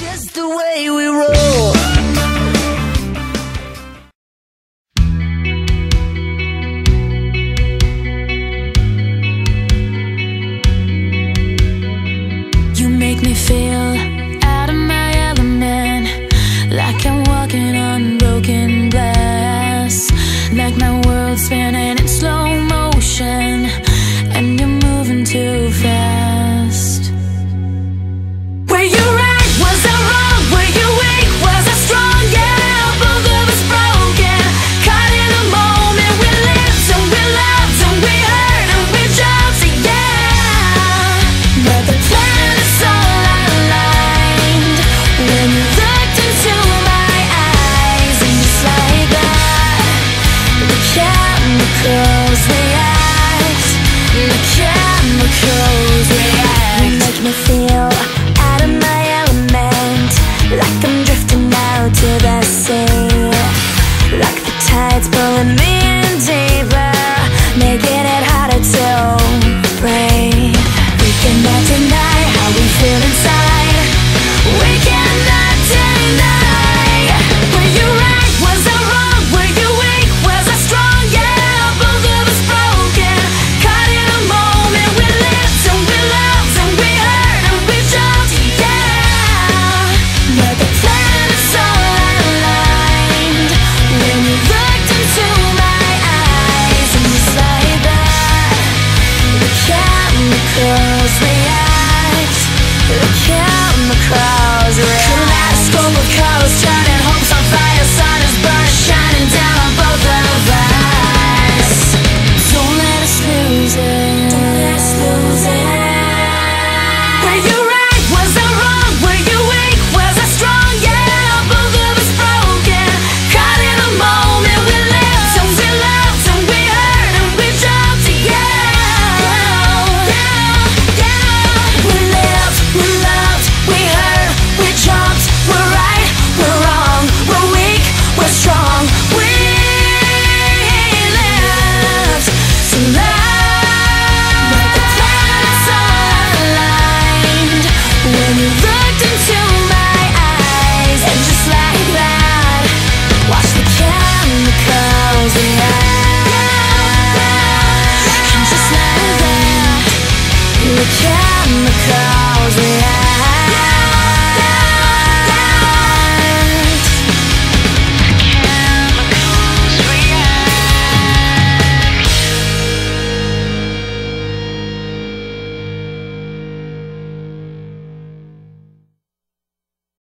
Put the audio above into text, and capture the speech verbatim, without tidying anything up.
just the way we roll. You make me feel out of my element, like I'm walking on broken glass, like my world's spinning in slow motion, and you're moving too fast. Were you right? Was I wrong? Were you weak? Was I strong? Yeah, both of us broken, caught in a moment. We lived and we loved and we hurt and we jumped, yeah. But the plan is all aligned when you looked into my eyes, and just like that, the chemicals react. The chemicals react. You make me feel out of my element, like I'm drifting out to the sea, like the tide's pulling me in deeper, making it harder to breathe. We cannot deny how we feel inside. We cannot deny. Were you right? Was I wrong? Were you weak? Was I strong? Yeah, both of us broken, caught in a moment. We lived and we loved and we hurt and we jumped, yeah. But the plan is all aligned when you looked into my eyes, and just like that, the chemicals react. The chemicals react. Kaleidoscope of colors.